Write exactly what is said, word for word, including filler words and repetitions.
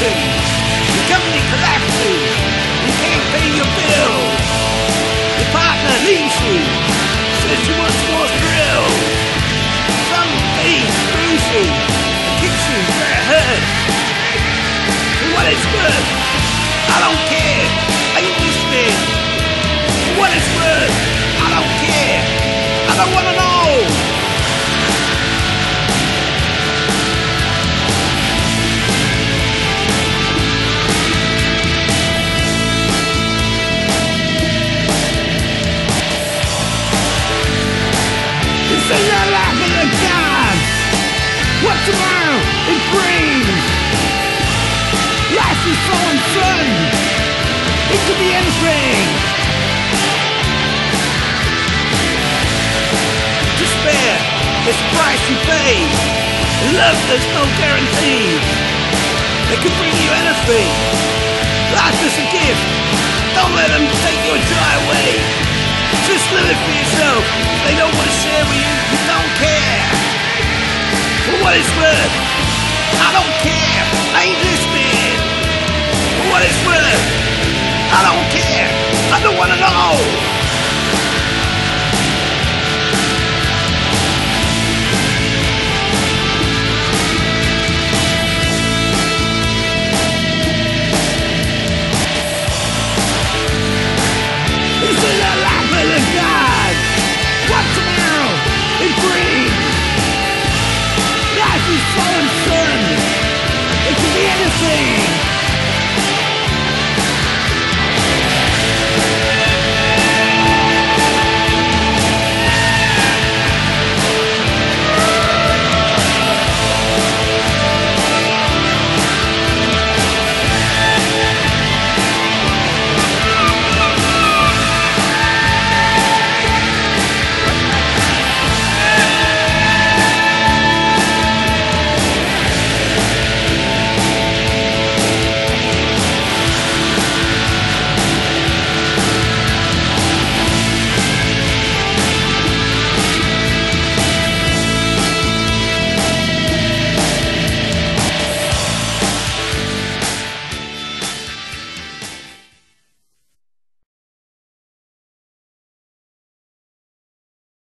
recession. Your company collapses. You can't pay your bills. Your partner leaves you. Says she wants more thrill. Some thief screws you and kicks you where it hurts. For what it's worth, I don't care. Ain't listening. For what it's worth, I don't care. I don't wanna know. This is the lap of the gods. What tomorrow it brings. Life is so uncertain. It could be anything. Despair is the price you pay. Love, there's no guarantee. They could bring you anything. Life is a gift. Don't let them take your joy away. Just live it for yourself. They don't want to share with you. You don't care. For what it's worth, I don't care. I ain't listening. For what it's worth, I don't